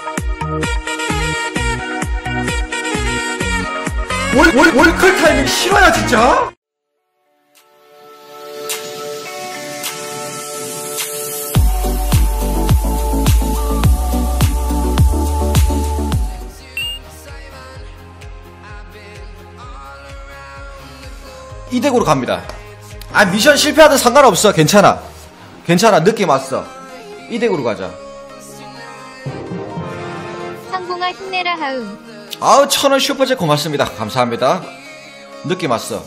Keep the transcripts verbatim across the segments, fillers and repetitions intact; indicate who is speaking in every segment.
Speaker 1: 월, 월, 월클 타이밍 싫어야 진짜? 이 덱으로 갑니다. 아 미션 실패하든 상관없어. 괜찮아 괜찮아. 느낌 왔어. 이 덱으로 가자.
Speaker 2: 상봉아 힘내라 하음.
Speaker 1: 아우 천원 슈퍼챗 고맙습니다. 감사합니다. 느낌 왔어.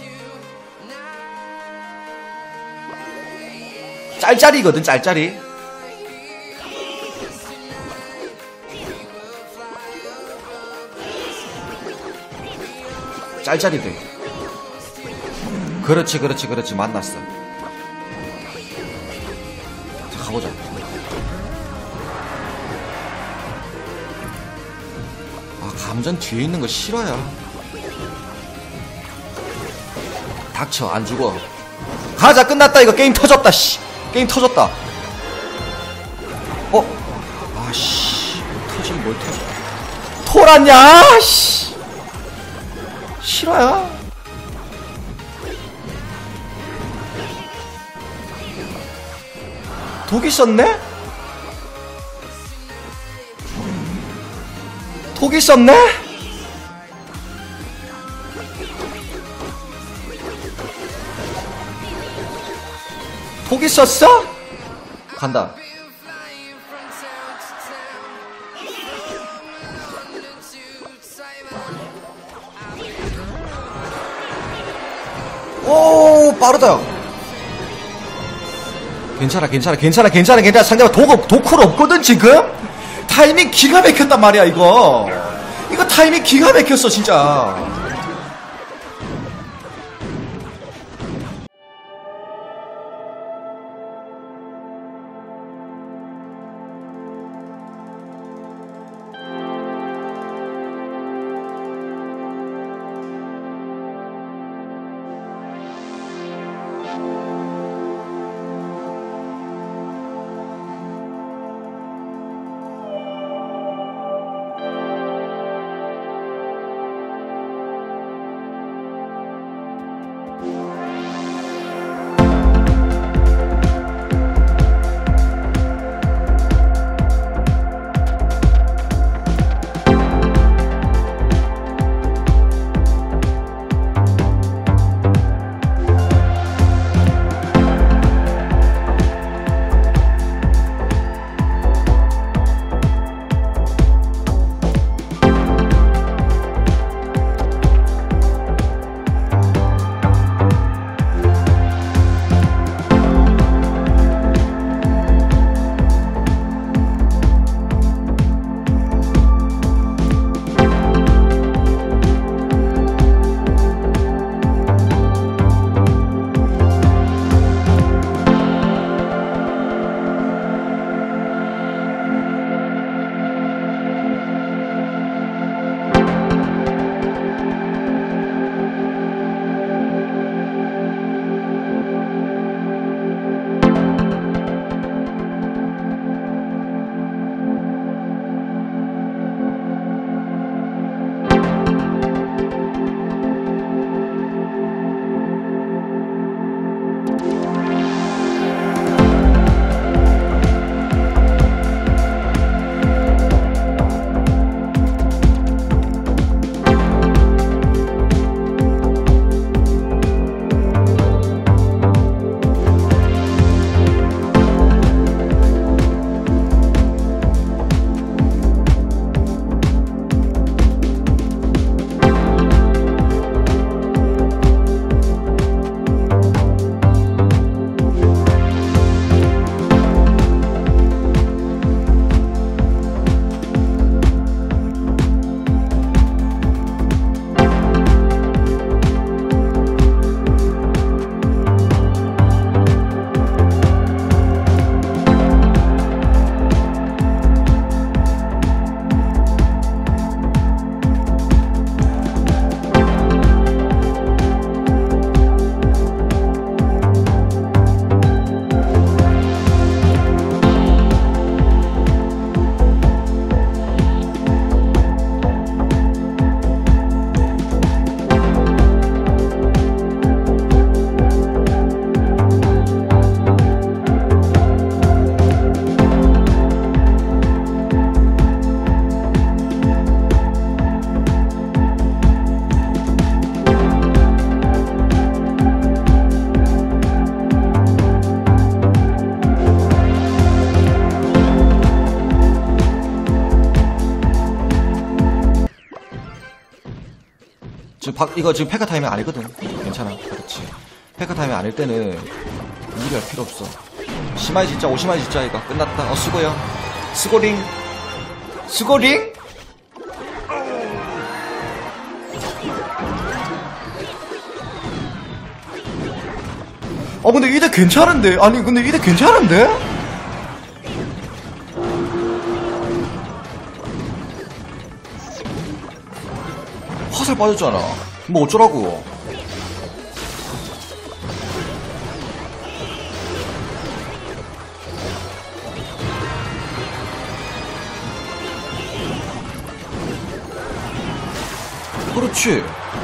Speaker 1: 짤짤이거든 짤짤이. 짤짤이 돼. 그렇지 그렇지 그렇지. 만났어. 자 가보자. 아 감전 뒤에 있는 거 싫어요. 닥쳐 안 죽어. 가자. 끝났다 이거. 게임 터졌다. 씨 게임 터졌다. 어? 아씨 터지긴 뭘 터져. 토랐냐? 씨 싫어요. 독 있었네? 독 있었네? 독 있었어? 간다. 오 빠르다. 괜찮아 괜찮아 괜찮아 괜찮아 괜찮아. 상대방 독, 독쿨 없거든 지금? 타이밍 기가 막혔단 말이야 이거. 이거 타이밍 기가 막혔어 진짜. 박, 이거 지금 페카 타이밍 아니거든. 괜찮아. 그렇지. 페카 타이밍 아닐 때는 무리할 필요 없어. 오시마이 진짜, 오시마이 진짜, 이거. 끝났다. 어, 수고요. 스고링. 스고링? 어, 근데 이대 괜찮은데? 아니, 근데 이대 괜찮은데? 화살 빠졌잖아. 뭐 어쩌라고. 그렇지.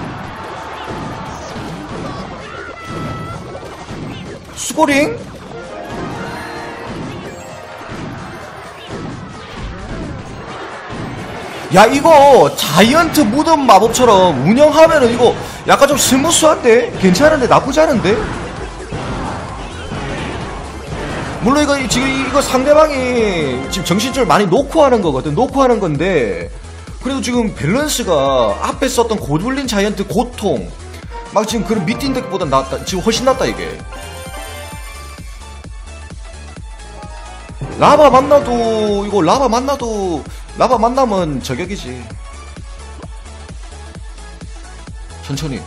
Speaker 1: 스코링? 야, 이거 자이언트 무덤 마법처럼 운영하면은 이거 약간 좀 스무스한데? 괜찮은데? 나쁘지 않은데? 물론 이거 지금 이거 상대방이 지금 정신줄 많이 놓고 하는 거거든. 놓고 하는 건데 그래도 지금 밸런스가 앞에 썼던 고블린 자이언트 고통 막 지금 그런 미팅 덱보다 낫다. 지금 훨씬 낫다 이게. 라바 만나도 이거 라바 만나도 라바 만나면 저격이지. 천천히.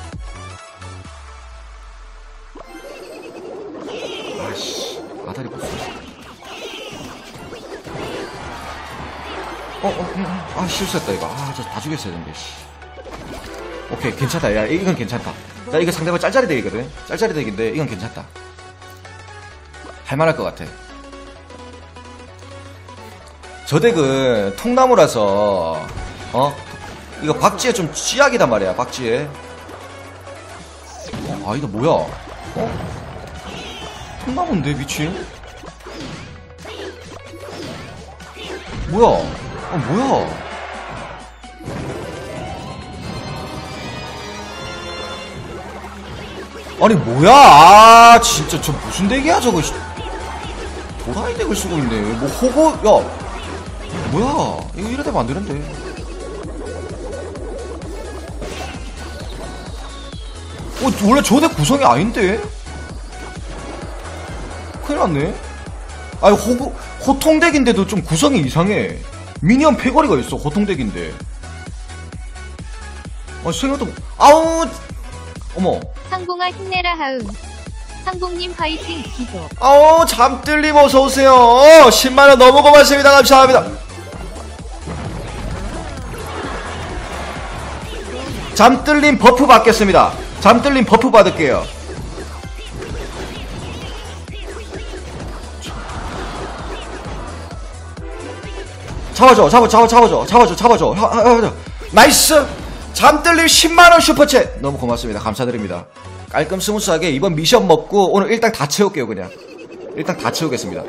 Speaker 1: 아씨 아다리 보스. 어, 어, 어, 아 실수했다 이거. 아, 저 다 죽였어야 되는데. 씨. 오케이 괜찮다. 야 이건 괜찮다. 나 이거 상대방 짤짤이 덱이거든. 짤짤이 덱인데 이건 괜찮다. 할만할 것 같아. 저 덱은 통나무라서 어 이거 박쥐에 좀 쥐약이단 말이야. 박쥐에. 어, 아 이거 뭐야? 어? 통나무인데 미친? 뭐야? 어 뭐야? 아니 뭐야? 아 진짜 저 무슨 덱이야 저거? 도라이 덱을 쓰고 있네. 뭐 호구 야 뭐야? 이거 이래 되면 안 되는데. 어 원래 저 덱 구성이 아닌데? 큰일 났네. 아니 호구 호통덱인데도 좀 구성이 이상해. 미니언 패거리가 있어. 호통덱인데. 아 생각도 아우 어머.
Speaker 2: 상봉아 힘내라 하음. 상봉님 화이팅 기도.
Speaker 1: 아우 잠들림 어서오세요. 십만원 너무 고맙습니다. 감사합니다. 잠들림 버프 받겠습니다. 잠들림 버프 받을게요. 잡아줘 잡아 잡아 잡아줘 잡아줘 잡아줘 잡아줘. 나이스. 잠들림 십만원 슈퍼챗 너무 고맙습니다. 감사드립니다. 깔끔 스무스하게 이번 미션 먹고 오늘 일단 다 채울게요. 그냥 일단 다 채우겠습니다.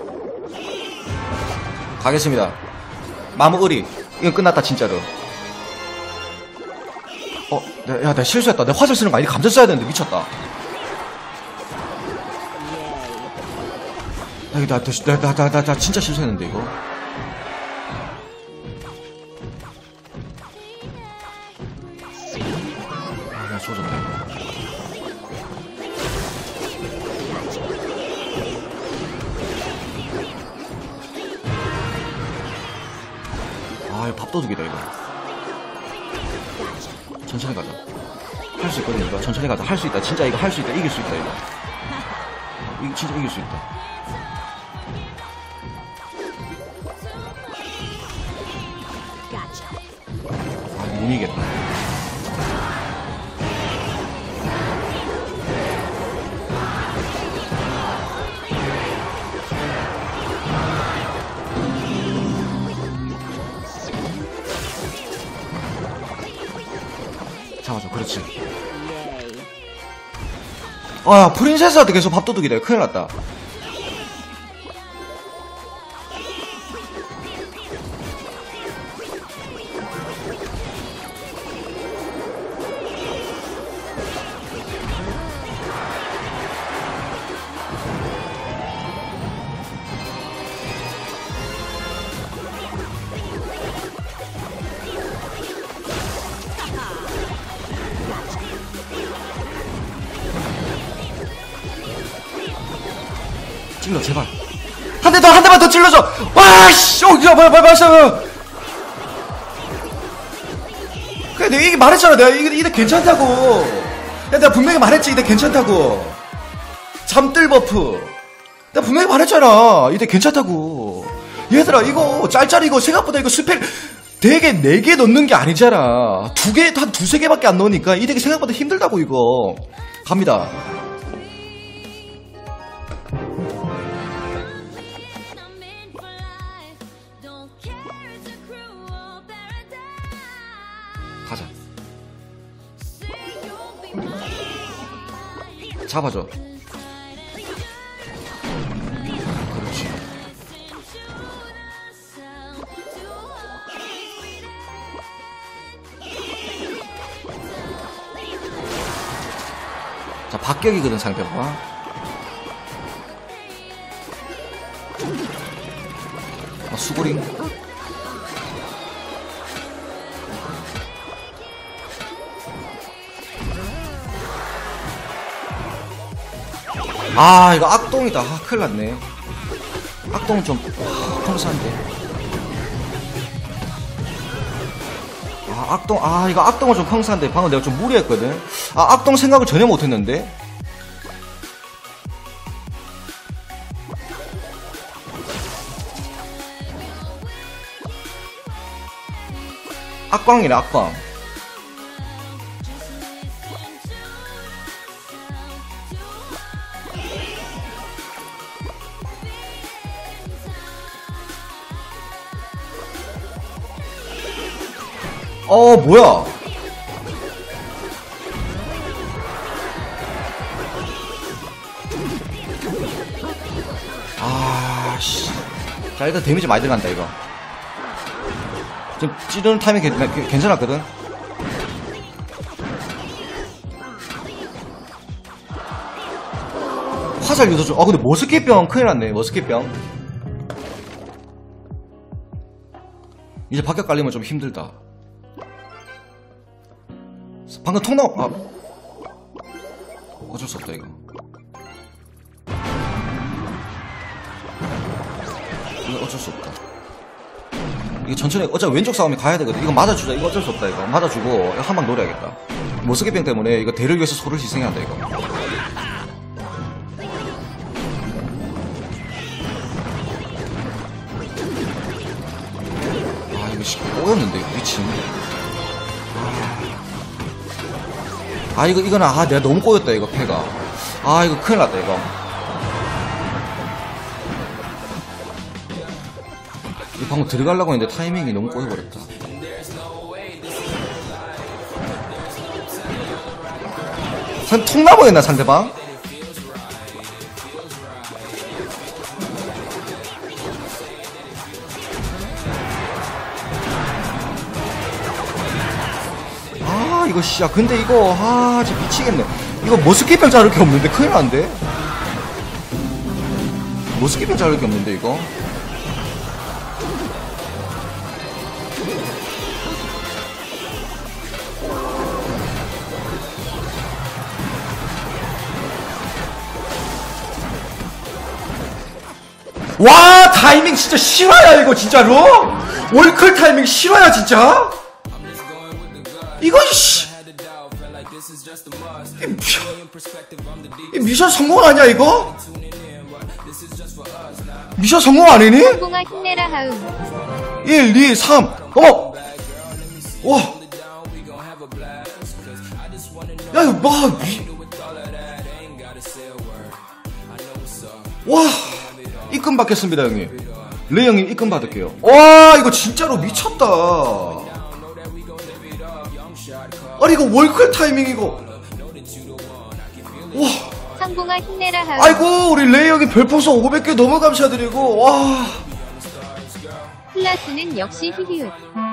Speaker 1: 가겠습니다. 마무리. 이건 끝났다 진짜로. 어, 야, 야, 내가 실수했다. 내가 화살 쓰는 거 아니야. 감자 써야 되는데 미쳤다. 야, 나, 나, 나, 나, 나, 나 진짜 실수했는데 이거. 아, 나 조졌다 이거. 아, 이거 밥도둑이다 이거. 천천히 가자. 할 수 있거든 이거. 천천히 가자. 할 수 있다. 진짜 이거 할 수 있다. 이길 수 있다 이거. 이거 진짜 이길 수 있다. 아 못 이기겠다. 잡아줘. 그렇지. 아야 프린세스한테 계속 밥도둑이래. 큰일 났다. 찔러 제발. 한 대 더, 한 대만 더 찔러줘. 와씨, 어, 야, 말, 말, 말씀. 그래, 내가 이게 말했잖아. 내가 이게 이게 괜찮다고. 야, 내가 분명히 말했지. 이게 괜찮다고. 잠들 버프. 내가 분명히 말했잖아. 이게 괜찮다고. 얘들아, 이거 짤짤이 이거 생각보다 이거 스펠 되게 네 개 넣는 게 아니잖아. 두 개, 한 두세 개밖에 안 넣으니까 이 되게 생각보다 힘들다고 이거. 갑니다. 가자. 잡아줘. 그렇지. 자, 박격이거든 상대가. 어, 수고링. 아, 이거 악동이다. 아, 큰일 났네. 악동 좀, 아, 펑스한데. 아, 악동, 아, 이거 악동은 좀 펑스한데. 방금 내가 좀 무리했거든. 아, 악동 생각을 전혀 못했는데. 악광이네, 악광. 어, 뭐야? 아, 씨. 자, 일단 데미지 많이 들어간다, 이거. 지금 찌르는 타이밍 괜, 괜찮았거든? 화살 유도죠. 아, 근데 머스킷병 큰일 났네, 머스킷병. 이제 박격 깔리면 좀 힘들다. 방금 통 나와. 아. 어쩔 수 없다, 이거. 이거 어쩔 수 없다. 이거 천천히, 어차피 왼쪽 싸움이 가야 되거든. 이거 맞아주자. 이거 어쩔 수 없다, 이거. 맞아주고, 한 방 노려야겠다. 모스기병 때문에 이거 대를 위해서 소를 희생해야 한다, 이거. 아, 이거 씨, 꼬였는데, 이거 미친. 아, 이거, 이거는, 아, 내가 너무 꼬였다, 이거, 패가. 아, 이거 큰일 났다, 이거. 이 방금 들어가려고 했는데 타이밍이 너무 꼬여버렸다. 산, 통나무였나, 상대방? 아, 이거, 씨야. 근데 이거, 아, 진짜 미치겠네. 이거 모스키병 자를 게 없는데, 큰일 난데? 모스키병 자를 게 없는데, 이거? 와, 타이밍 진짜 실화야, 이거, 진짜로? 월클 타이밍 실화야, 진짜? 이거, 씨. 이 미션 성공 아니야, 이거? 미션 성공 아니니?
Speaker 2: 성공아 힘내라 하음.
Speaker 1: 일, 이, 삼. 어머! 와! 야, 이거, 마, 미... 와! 입금 받겠습니다, 형님. 레이 형님 입금 받을게요. 와, 이거 진짜로 미쳤다. 아니, 이거 월클 타이밍, 이거. 와.
Speaker 2: 성공아 힘내라 하음.
Speaker 1: 아이고, 우리 레이 형님 별풍선 오백 개 너무 감사드리고, 와.
Speaker 2: 플러스는 역시 히히웃.